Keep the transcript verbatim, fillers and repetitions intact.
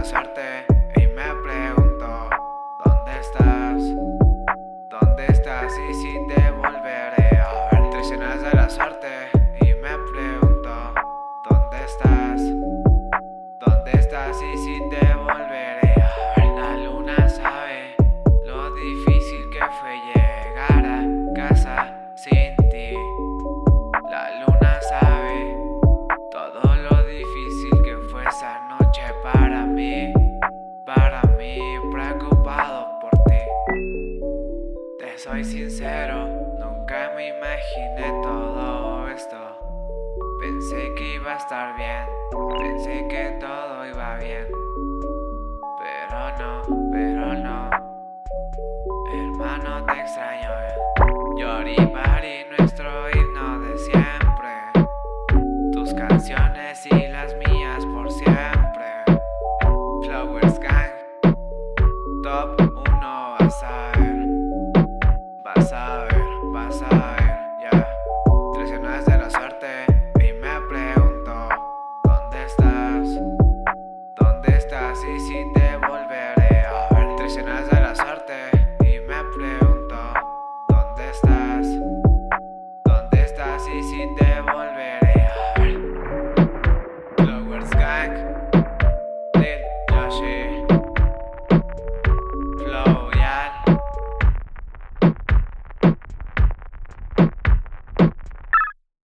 la suerte y me pregunto, ¿dónde estás? ¿Dónde estás? Y si te volveré a ver. Traicionas de la suerte y me pregunto, ¿dónde estás? ¿Dónde estás? Y si te volveré a ver. La luna sabe lo difícil que fue llegar a casa sin ti. La luna sabe todo lo difícil que fue esa noche para mí, para mí, preocupado por ti. Te soy sincero, nunca me imaginé todo esto. Pensé que iba a estar bien, pensé que todo iba bien, pero no, pero no. Hermano, te extraño. Yoribari, nuestro himno de siempre. Tus canciones y las mías por siempre. Flowers Gang, top.